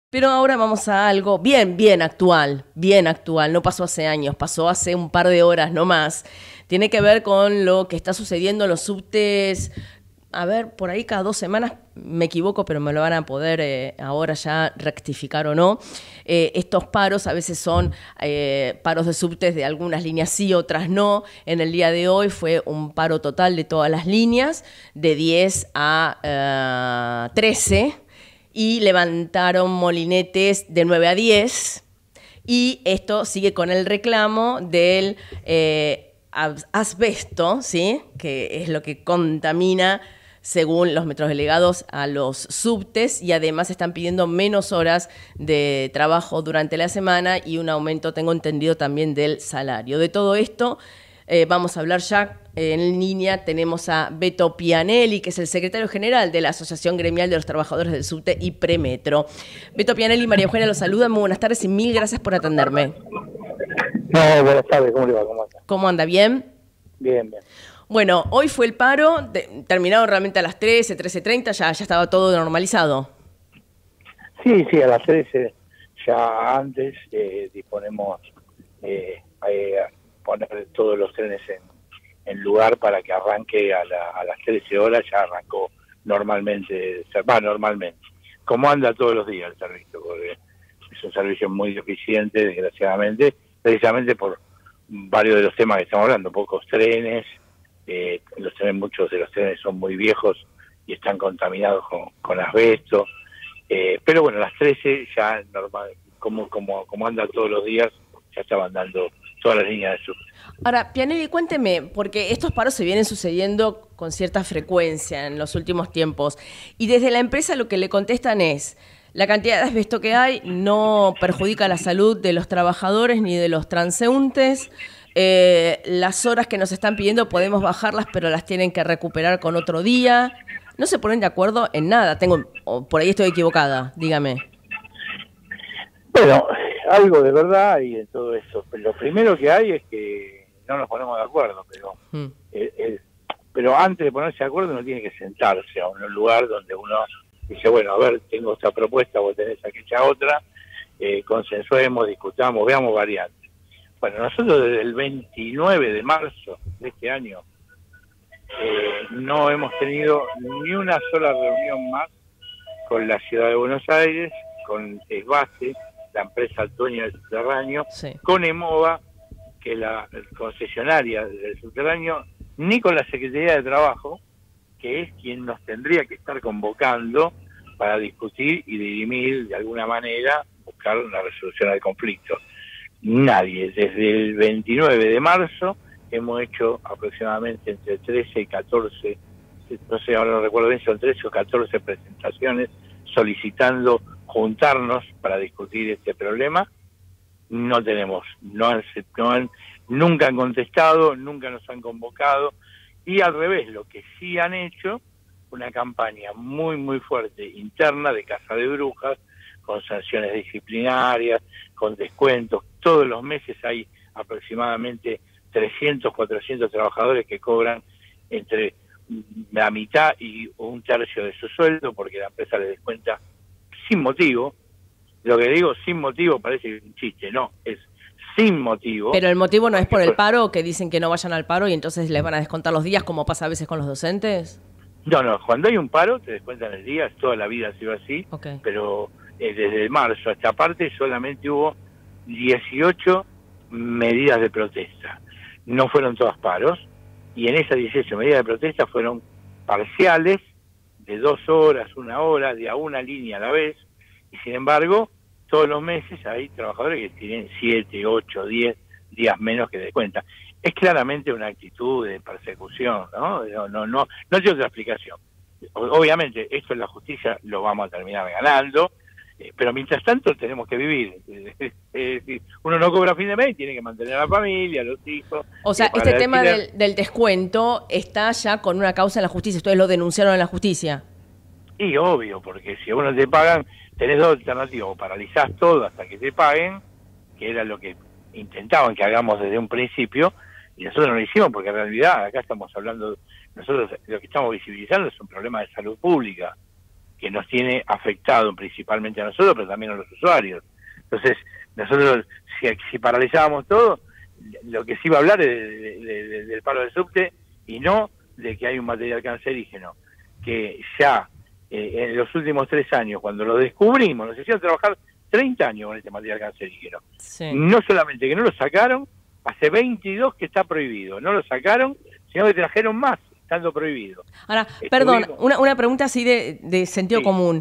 Pero ahora vamos a algo bien actual, no pasó hace años, pasó hace un par de horas no más. Tiene que ver con lo que está sucediendo en los subtes. A ver, por ahí cada 2 semanas, me equivoco, pero me lo van a poder ahora ya rectificar o no. Estos paros a veces son paros de subtes de algunas líneas sí, otras no. En el día de hoy fue un paro total de todas las líneas, de 10 a 13, y levantaron molinetes de 9 a 10. Y esto sigue con el reclamo del asbesto, ¿sí? Que es lo que contamina, según los metrodelegados, a los subtes, y además están pidiendo menos horas de trabajo durante la semana y un aumento, tengo entendido, también del salario. De todo esto vamos a hablar ya. En línea tenemos a Beto Pianelli, que es el secretario general de la Asociación Gremial de los Trabajadores del Subte y Premetro. Beto Pianelli, María Eugenia los saluda, muy buenas tardes y mil gracias por atenderme. No, buenas tardes, ¿cómo le va? ¿Cómo anda? ¿Cómo anda? ¿Bien? Bien, bien. Bueno, hoy fue el paro, terminaron realmente a las 13, 13:30, ya estaba todo normalizado. Sí, a las 13, ya antes, disponemos poner todos los trenes en lugar para que arranque a las 13 horas, ya arrancó normalmente, normalmente, como anda todos los días el servicio, porque es un servicio muy deficiente, desgraciadamente, precisamente por varios de los temas que estamos hablando, pocos trenes. Muchos de los trenes son muy viejos y están contaminados con asbesto, pero bueno, a las 13 ya normal, como anda todos los días, ya estaban dando todas las líneas de subte. Ahora, Pianelli, cuénteme, porque estos paros se vienen sucediendo con cierta frecuencia en los últimos tiempos, y desde la empresa lo que le contestan es: la cantidad de asbesto que hay no perjudica la salud de los trabajadores ni de los transeúntes. Las horas que nos están pidiendo podemos bajarlas, pero las tienen que recuperar con otro día. No se ponen de acuerdo en nada. O por ahí estoy equivocada, dígame. Bueno, algo de verdad hay en todo eso. Lo primero que hay es que no nos ponemos de acuerdo, pero antes de ponerse de acuerdo uno tiene que sentarse a un lugar donde uno dice, bueno, a ver, tengo esta propuesta, vos tenés aquella otra, consensuemos, discutamos, veamos variantes. Bueno, nosotros desde el 29 de marzo de este año no hemos tenido ni una sola reunión más con la Ciudad de Buenos Aires, con ESBASE, la empresa dueña del subterráneo, Sí. con EMOVA, que es la concesionaria del subterráneo, ni con la Secretaría de Trabajo, que es quien nos tendría que estar convocando para discutir y dirimir de alguna manera, buscar una resolución al conflicto. Nadie. Desde el 29 de marzo hemos hecho aproximadamente entre 13 y 14, no sé, ahora no recuerdo bien, son 13 o 14 presentaciones solicitando juntarnos para discutir este problema. No tenemos, nunca han contestado, nunca nos han convocado, y al revés, lo que sí han hecho, una campaña muy fuerte interna de caza de brujas, con sanciones disciplinarias, con descuentos. Todos los meses hay aproximadamente 300, 400 trabajadores que cobran entre la mitad y un tercio de su sueldo, porque la empresa les descuenta sin motivo. Lo que digo sin motivo parece un chiste, no, es sin motivo. Pero el motivo no es por el paro, que dicen que no vayan al paro y entonces les van a descontar los días, como pasa a veces con los docentes. No, cuando hay un paro te descuentan el día, toda la vida ha sido así, Okay. pero desde marzo a esta parte solamente hubo 18 medidas de protesta. No fueron todas paros, y en esas 18 medidas de protesta fueron parciales, de 2 horas, 1 hora, de a una línea a la vez, y sin embargo, todos los meses hay trabajadores que tienen 7, 8, 10 días menos que descuentan. Es claramente una actitud de persecución, ¿no? No tiene otra explicación. Obviamente, esto en la justicia lo vamos a terminar ganando, pero mientras tanto tenemos que vivir. Uno no cobra a fin de mes y tiene que mantener a la familia, a los hijos. O sea, este tema del descuento está ya con una causa en la justicia. ¿Ustedes lo denunciaron en la justicia? Y obvio, porque si a uno te pagan, tenés dos alternativas: o paralizás todo hasta que te paguen, que era lo que intentaban que hagamos desde un principio, y nosotros no lo hicimos, porque en realidad acá estamos hablando, nosotros lo que estamos visibilizando es un problema de salud pública. que nos tiene afectado principalmente a nosotros, pero también a los usuarios. Entonces, nosotros, si paralizábamos todo, lo que sí va a hablar es del paro del subte y no de que hay un material cancerígeno, que ya en los últimos 3 años, cuando lo descubrimos, nos hicieron trabajar 30 años con este material cancerígeno. Sí. No solamente que no lo sacaron, hace 22 que está prohibido, no lo sacaron, sino que trajeron más, estando prohibido. Ahora, perdón, una pregunta así de sentido común.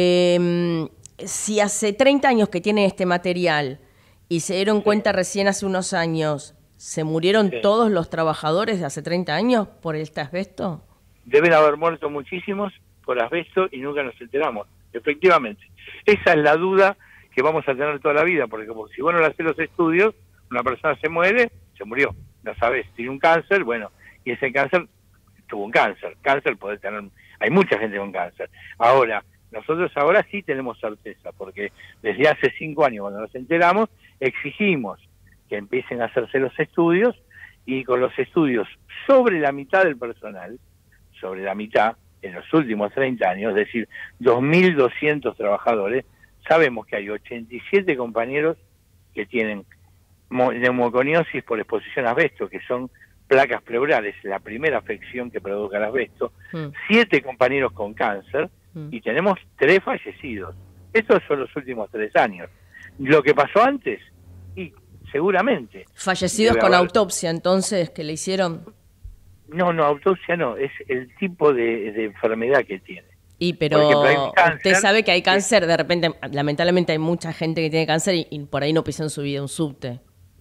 Si hace 30 años que tiene este material y se dieron cuenta recién hace unos años, ¿se murieron todos los trabajadores de hace 30 años por este asbesto? Deben haber muerto muchísimos por asbesto y nunca nos enteramos, efectivamente. Esa es la duda que vamos a tener toda la vida, porque como si vos no le haces los estudios, una persona se muere, se murió, no sabes, tiene un cáncer, bueno, y ese cáncer tuvo un cáncer puede tener, hay mucha gente con cáncer. Ahora, nosotros ahora sí tenemos certeza, porque desde hace 5 años cuando nos enteramos, exigimos que empiecen a hacerse los estudios, y con los estudios sobre la mitad del personal, sobre la mitad, en los últimos 30 años, es decir, 2.200 trabajadores, sabemos que hay 87 compañeros que tienen neumoconiosis por exposición a asbesto, que son placas pleurales, la primera afección que provoca el asbesto, 7 compañeros con cáncer, y tenemos 3 fallecidos. Estos son los últimos 3 años. Lo que pasó antes, y seguramente... ¿Fallecidos con autopsia, entonces, que le hicieron? No, autopsia no, es el tipo de enfermedad que tiene. Pero usted sabe que hay cáncer, de repente, lamentablemente hay mucha gente que tiene cáncer y por ahí no pisó en su vida un subte.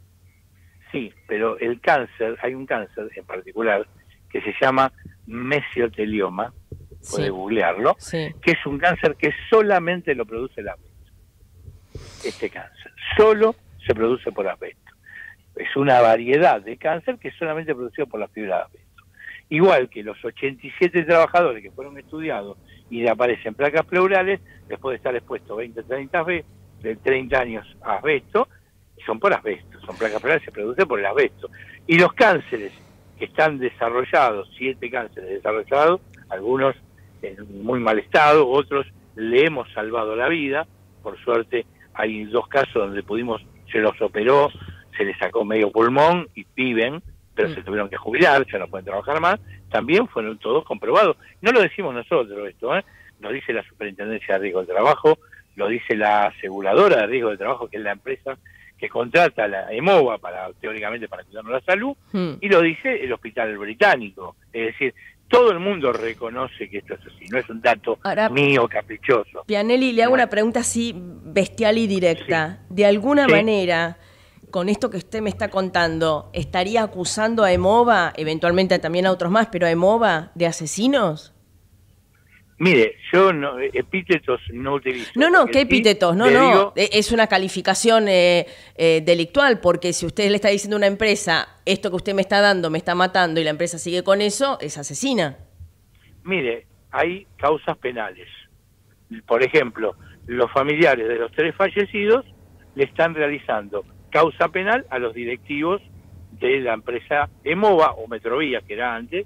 Sí, pero el cáncer, hay un cáncer en particular que se llama mesotelioma, puede googlearlo, que es un cáncer que solamente lo produce el asbesto. Este cáncer solo se produce por asbesto. Es una variedad de cáncer que es solamente producido por la fibra de asbesto. Igual que los 87 trabajadores que fueron estudiados y le aparecen placas pleurales, después de estar expuestos 30 años a asbesto, son por asbesto, son placas pleurales, se producen por el asbesto. Y los cánceres que están desarrollados, 7 cánceres desarrollados, algunos en muy mal estado, otros le hemos salvado la vida, por suerte hay 2 casos donde se los operó, se les sacó medio pulmón y viven, pero se tuvieron que jubilar, ya no pueden trabajar más, también fueron todos comprobados. No lo decimos nosotros esto, lo dice la Superintendencia de Riesgo del Trabajo, lo dice la aseguradora de riesgo del trabajo, que es la empresa que contrata la EMOVA teóricamente para cuidarnos la salud, y lo dice el Hospital Británico. Es decir, todo el mundo reconoce que esto es así, no es un dato mío caprichoso. Pianelli, le hago una pregunta así bestial y directa. De alguna manera, con esto que usted me está contando, ¿estaría acusando a EMOVA, eventualmente también a otros más, pero a EMOVA, de asesinos? Mire, yo epítetos no utilizo. No, ¿qué epítetos? No, es una calificación delictual, porque si usted le está diciendo a una empresa, esto que usted me está dando me está matando y la empresa sigue con eso, es asesina. Mire, hay causas penales. Por ejemplo, los familiares de los 3 fallecidos le están realizando causa penal a los directivos de la empresa EMOVA o Metrovía, que era antes,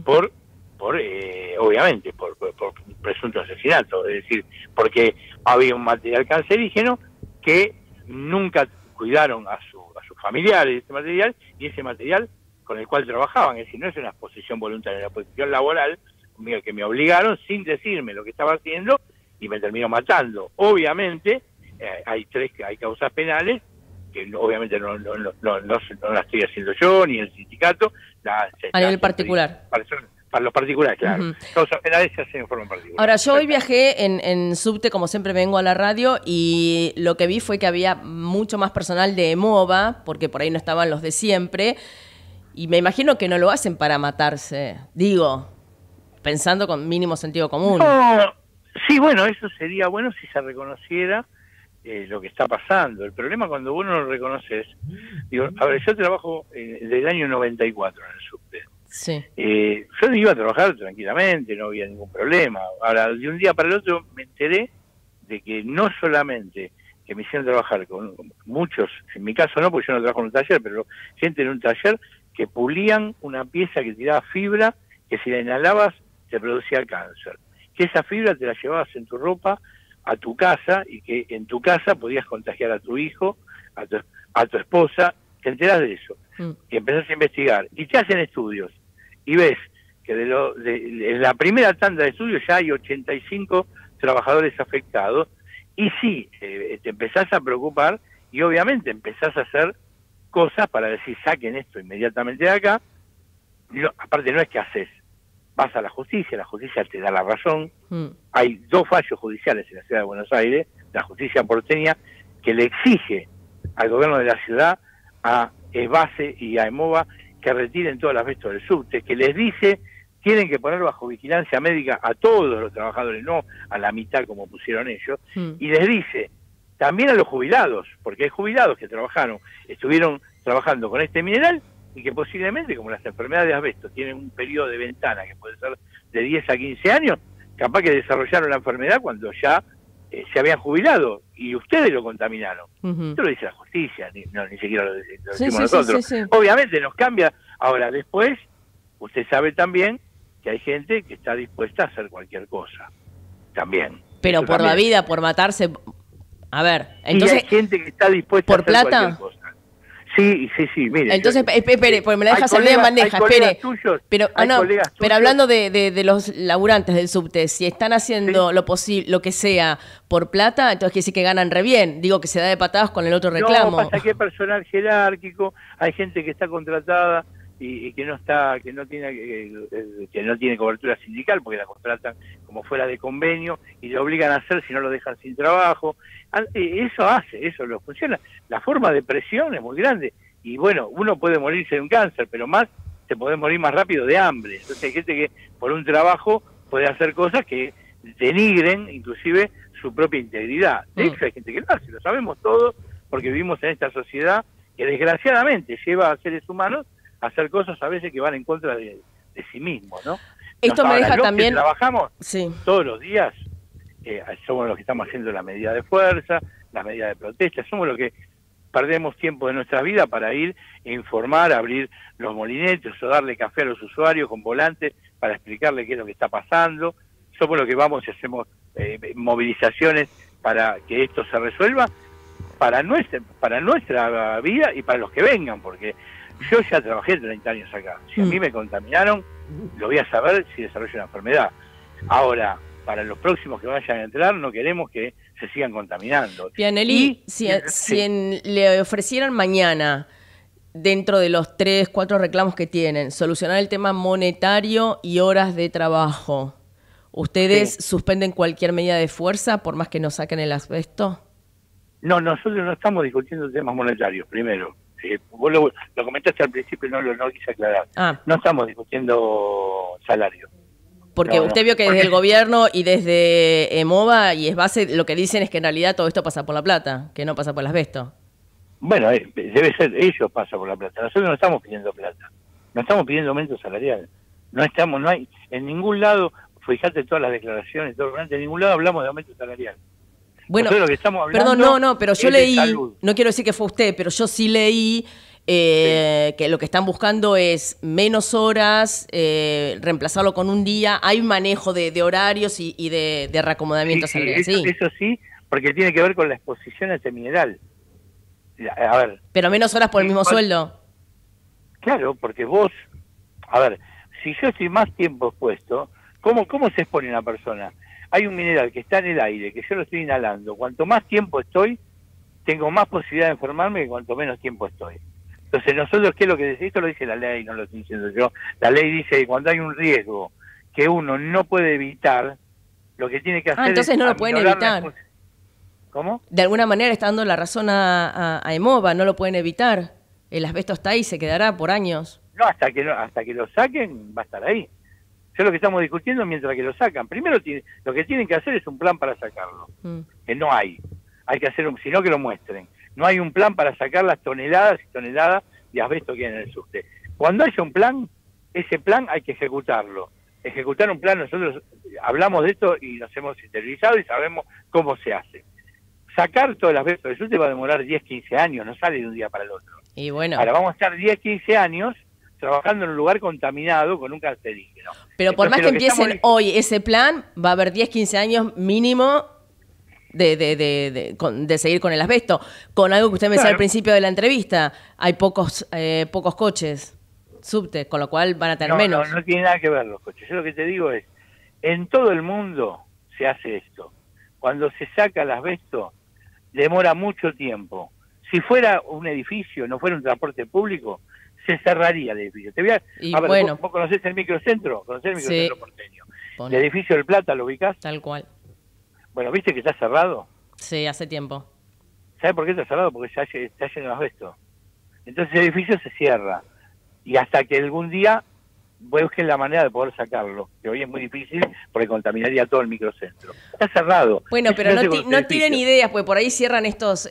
obviamente, por presunto asesinato, es decir, porque había un material cancerígeno que nunca cuidaron a sus familiares de este material, y ese material con el cual trabajaban, es decir, no es una exposición voluntaria, una exposición laboral que me obligaron sin decirme lo que estaba haciendo y me terminó matando. Obviamente, hay causas penales que obviamente no las estoy haciendo yo ni el sindicato, a nivel particular. Para los particulares, claro. Causas penales se hacen en forma particular. Ahora, yo hoy viajé en subte, como siempre vengo a la radio, y lo que vi fue que había mucho más personal de EMOVA, porque por ahí no estaban los de siempre, y me imagino que no lo hacen para matarse, digo, pensando con mínimo sentido común. No, sí, bueno, eso sería bueno si se reconociera lo que está pasando. El problema cuando uno lo reconoces, digo, a ver, yo trabajo desde el año 94 en el subte. Sí. Yo iba a trabajar tranquilamente, no había ningún problema. Ahora, de un día para el otro me enteré de que no solamente que me hicieron trabajar con muchos, en mi caso no, porque yo no trabajo en un taller, pero gente en un taller que pulían una pieza que tiraba fibra, que si la inhalabas te producía cáncer. que esa fibra te la llevabas en tu ropa a tu casa y que en tu casa podías contagiar a tu hijo, a tu esposa, te enterás de eso, y empezás a investigar, y te hacen estudios, y ves que en la primera tanda de estudios ya hay 85 trabajadores afectados, y sí, te empezás a preocupar, y obviamente empezás a hacer cosas para decir, saquen esto inmediatamente de acá. Aparte no es que haces, vas a la justicia te da la razón. Hay 2 fallos judiciales en la ciudad de Buenos Aires, la justicia porteña, que le exige al gobierno de la ciudad, a ESBASE y a EMOVA, que retiren todas las asbesto del subte, que les dice, tienen que poner bajo vigilancia médica a todos los trabajadores, no a la mitad como pusieron ellos, y les dice, también a los jubilados, porque hay jubilados que estuvieron trabajando con este mineral, y que posiblemente, como las enfermedades de asbesto tienen un periodo de ventana que puede ser de 10 a 15 años, capaz que desarrollaron la enfermedad cuando ya se habían jubilado, y ustedes lo contaminaron. Esto lo dice la justicia, ni siquiera lo decimos nosotros. Sí. Obviamente nos cambia. Ahora, después, usted sabe también que hay gente que está dispuesta a hacer cualquier cosa. También. Pero eso por también. la vida, por matarse... A ver, entonces... Y hay gente que está dispuesta ¿por a hacer plata? cualquier cosa. Sí, mire. Entonces, espere, porque me la deja salir en bandeja, espere. Pero, pero hablando de los laburantes del subte, si están haciendo lo posible, lo que sea, por plata, entonces quiere decir que ganan re bien. Digo que se da de patadas con el otro reclamo. No, pasa que hay personal jerárquico, hay gente que está contratada y que no tiene cobertura sindical porque la contratan como fuera de convenio y le obligan a hacer si no lo dejan sin trabajo. Eso lo funciona. La forma de presión es muy grande y bueno, uno puede morirse de un cáncer, pero más se puede morir más rápido de hambre. Entonces hay gente que por un trabajo puede hacer cosas que denigren inclusive su propia integridad. De hecho hay gente que lo hace, lo sabemos todos porque vivimos en esta sociedad que desgraciadamente lleva a seres humanos a hacer cosas a veces que van en contra de sí mismos, ¿no? Esto me deja también... Que trabajamos todos los días, somos los que estamos haciendo la medida de fuerza, la medida de protesta, somos los que perdemos tiempo de nuestra vida para ir a informar, abrir los molinetes o darle café a los usuarios con volantes para explicarle qué es lo que está pasando. Somos los que vamos y hacemos movilizaciones para que esto se resuelva para nuestra vida y para los que vengan, porque yo ya trabajé 30 años acá. Si a mí me contaminaron, lo voy a saber si desarrollo una enfermedad. Ahora, para los próximos que vayan a entrar, no queremos que se sigan contaminando. Pianelli, le ofrecieran mañana, dentro de los 3, 4 reclamos que tienen, solucionar el tema monetario y horas de trabajo, ¿ustedes suspenden cualquier medida de fuerza por más que nos saquen el asbesto? No, nosotros no estamos discutiendo temas monetarios, primero. Vos lo comentaste al principio y no quise aclarar. No estamos discutiendo salario. Porque usted vio que desde el gobierno y desde EMOVA y ESBASE lo que dicen es que en realidad todo esto pasa por la plata, que no pasa por el asbesto. Bueno, debe ser, ellos pasan por la plata. Nosotros no estamos pidiendo plata. No estamos pidiendo aumento salarial. No hay, en ningún lado, fíjate todas las declaraciones, en ningún lado hablamos de aumento salarial. Bueno, lo que estamos hablando perdón, pero yo leí, no quiero decir que fue usted, pero yo sí leí que lo que están buscando es menos horas, reemplazarlo con un día, hay manejo de horarios y de reacomodamiento salarial. Eso sí, porque tiene que ver con la exposición a este mineral. A ver. Pero menos horas por el mismo sueldo. Claro, porque vos, a ver, si yo estoy más tiempo expuesto, ¿cómo se expone una persona? Hay un mineral que está en el aire, que yo lo estoy inhalando. Cuanto más tiempo estoy, tengo más posibilidad de enfermarme que cuanto menos tiempo estoy. Entonces nosotros, ¿qué es lo que dice? Esto lo dice la ley, no lo estoy diciendo yo. La ley dice que cuando hay un riesgo que uno no puede evitar, lo que tiene que hacer entonces es no lo pueden evitar. ¿Cómo? De alguna manera está dando la razón a EMOVA, no lo pueden evitar. El asbesto está ahí, se quedará por años. No, hasta que lo saquen va a estar ahí. Eso es lo que estamos discutiendo mientras que lo sacan. Primero lo que tienen que hacer es un plan para sacarlo, que no hay. Hay que hacer sino que lo muestren. No hay un plan para sacar las toneladas y toneladas de asbesto que hay en el subte. Cuando haya un plan, ese plan hay que ejecutarlo. Ejecutar un plan, nosotros hablamos de esto y nos hemos interiorizado y sabemos cómo se hace. Sacar todo el asbesto del subte va a demorar 10, 15 años, no sale de un día para el otro. Y bueno. Ahora vamos a estar 10, 15 años trabajando en un lugar contaminado con un cancerígeno. Pero por Entonces, más que lo empiecen estamos... hoy ese plan, va a haber 10, 15 años mínimo de seguir con el asbesto. Con algo que usted me decía al principio de la entrevista, hay pocos coches, subte, con lo cual van a tener menos. No tiene nada que ver los coches. Yo lo que te digo es, en todo el mundo se hace esto. Cuando se saca el asbesto, demora mucho tiempo. Si fuera un edificio, no fuera un transporte público, se cerraría el edificio. Te voy a ver, bueno, ¿vos conocés el microcentro? ¿Conocés el microcentro porteño? Bueno, ¿El edificio del Plata lo ubicás? tal cual. Bueno, ¿viste que está cerrado? Sí, hace tiempo. ¿Sabes por qué está cerrado? Porque está lleno de asbesto. Entonces el edificio se cierra. Y hasta que algún día busquen la manera de poder sacarlo, que hoy es muy difícil porque contaminaría todo el microcentro. Está cerrado. Bueno, pero no tienen ideas, porque por ahí cierran estos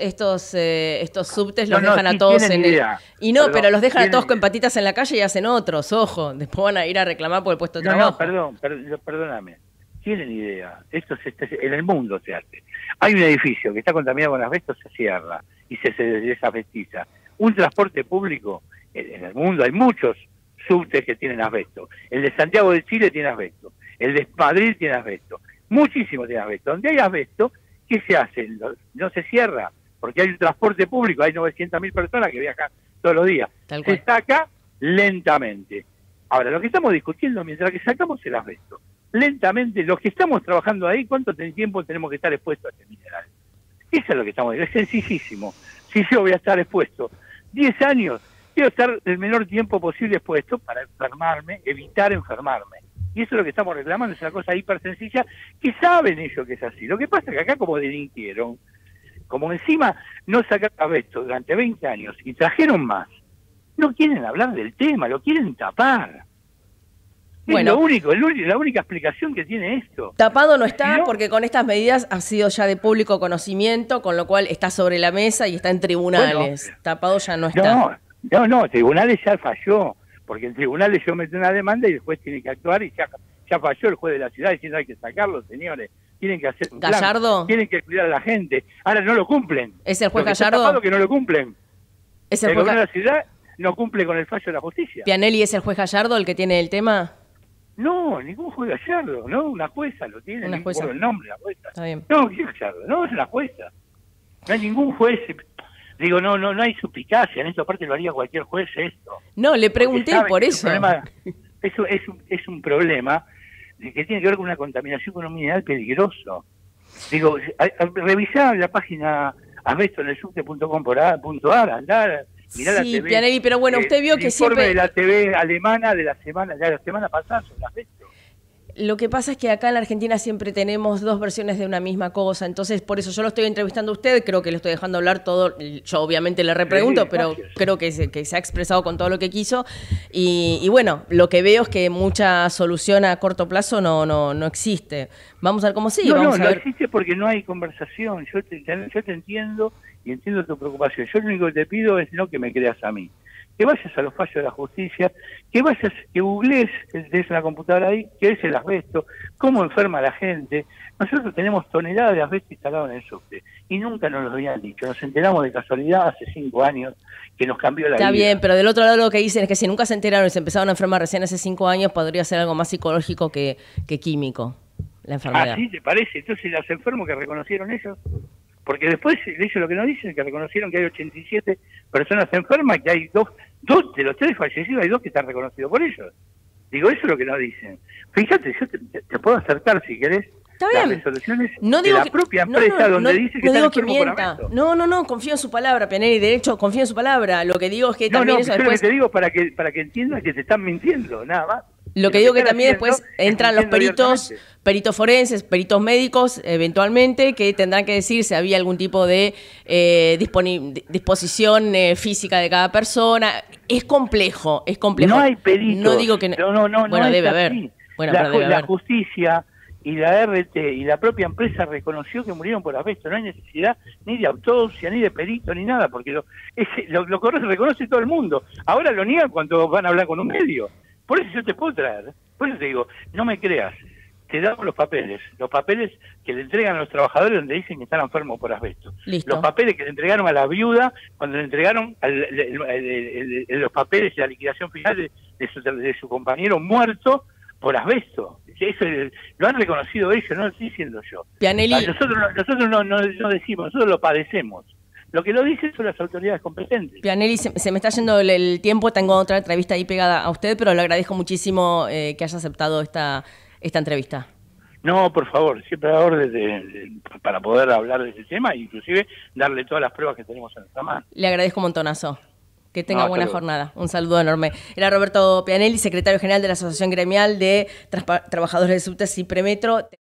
subtes, los dejan a todos en el... Y no, pero los dejan a todos con patitas en la calle y hacen otros, ojo. Después van a ir a reclamar por el puesto de trabajo. Perdóname. Tienen idea. Esto en el mundo se hace. Hay un edificio que está contaminado con asbesto, se cierra y se desasbestiza. Un transporte público, en el mundo hay muchos subtes que tienen asbesto. El de Santiago de Chile tiene asbesto. El de Madrid tiene asbesto. Muchísimo tiene asbesto. Donde hay asbesto, ¿qué se hace? No se cierra, porque hay un transporte público, hay 900.000 personas que viajan todos los días. Se saca lentamente. Ahora, lo que estamos discutiendo, mientras que sacamos el asbesto, lentamente, los que estamos trabajando ahí, ¿cuánto tiempo tenemos que estar expuestos a este mineral? Eso es lo que estamos diciendo. Es sencillísimo. Si yo voy a estar expuesto 10 años, quiero estar el menor tiempo posible expuesto para enfermarme, evitar enfermarme. Y eso es lo que estamos reclamando, es una cosa hiper sencilla, que saben ellos que es así. Lo que pasa es que acá como delinquieron, como encima no sacaron asbesto durante 20 años y trajeron más, no quieren hablar del tema, lo quieren tapar. Bueno, la única explicación que tiene esto. Tapado no está, porque con estas medidas ha sido ya de público conocimiento, con lo cual está sobre la mesa y está en tribunales. Bueno, tapado ya no está. No, tribunales ya falló, porque en tribunales yo metí una demanda y el juez tiene que actuar y ya falló el juez de la ciudad diciendo hay que sacarlo, señores. Tienen que hacer un plan, ¿Gallardo? Tienen que cuidar a la gente. Ahora no lo cumplen. ¿Es el juez Gallardo? Está tapado que no lo cumplen. ¿Es el gobierno de la ciudad no cumple con el fallo de la justicia. ¿Pianelli es el juez Gallardo el que tiene el tema? No, ningún juez Gallardo, ¿no? Una jueza lo tiene, una jueza. El nombre de la jueza. Está bien. No, ¿qué Gallardo? No, es una jueza. No hay ningún juez. Digo, no hay suspicacia, en esta parte lo haría cualquier juez esto. No, le pregunté por eso. Eso es un problema que tiene que ver con una contaminación con un mineral peligroso. Digo, revisá la página asbestonelsubte.com.ar, andar, mirá la TV. Pianelli, pero bueno, usted vio que siempre... de la TV alemana de la semana pasada sobre asbesto. Lo que pasa es que acá en la Argentina siempre tenemos dos versiones de una misma cosa, entonces por eso yo lo estoy entrevistando a usted, creo que le estoy dejando hablar todo, yo obviamente le repregunto, pero creo que se ha expresado con todo lo que quiso y bueno, lo que veo es que mucha solución a corto plazo no existe. Vamos a ver cómo sigue. No existe porque no hay conversación, yo te entiendo y entiendo tu preocupación, yo lo único que te pido es no que me creas a mí. Que vayas a los fallos de la justicia, que googlees, que tenés una computadora ahí, qué es el asbesto, cómo enferma a la gente. Nosotros tenemos toneladas de asbesto instalado en el subte y nunca nos lo habían dicho. Nos enteramos de casualidad hace 5 años que nos cambió la vida. Está bien, pero del otro lado lo que dicen es que si nunca se enteraron y se empezaron a enfermar recién hace 5 años, podría ser algo más psicológico que químico, la enfermedad. ¿Ah, sí te parece? Entonces los enfermos que reconocieron ellos... Porque después ellos lo que nos dicen es que reconocieron que hay 87 personas enfermas, que hay dos de los 3 fallecidos, hay 2 que están reconocidos por ellos. Digo, eso es lo que nos dicen. Fíjate, yo te puedo acercar si querés las resoluciones de la propia empresa donde dice que está enfermo por asbesto. No, confío en su palabra, Pianelli, de hecho confío en su palabra. Lo que digo es que también eso después... lo que te digo para que entiendas que te están mintiendo, nada más. Lo que digo que también después entran los peritos forenses, peritos médicos, eventualmente, que tendrán que decir si había algún tipo de disposición física de cada persona. Es complejo. No hay peritos. No digo que bueno, debe haber. Bueno, pero debe haber. La justicia y la RT y la propia empresa reconoció que murieron por asbesto. No hay necesidad ni de autopsia, ni de perito, ni nada, porque lo reconoce todo el mundo. Ahora lo niegan cuando van a hablar con un medio. Por eso yo te puedo traer. Por eso te digo, no me creas. te damos los papeles que le entregan a los trabajadores donde dicen que están enfermos por asbesto. Listo. Los papeles que le entregaron a la viuda cuando le entregaron los papeles de la liquidación final de su compañero muerto por asbesto. Eso lo han reconocido ellos, no lo estoy diciendo yo. Pianelli. Nosotros no decimos, nosotros lo padecemos. Lo que lo dicen son las autoridades competentes. Pianelli, se me está yendo el tiempo, tengo otra entrevista ahí pegada a usted, pero le agradezco muchísimo que haya aceptado esta entrevista. No, por favor, siempre a orden para poder hablar de ese tema e inclusive darle todas las pruebas que tenemos en nuestra mano. Le agradezco un montonazo. Que tenga buena jornada. Un saludo enorme. Era Roberto Pianelli, secretario general de la Asociación Gremial de Trabajadores de Subtes y Premetro.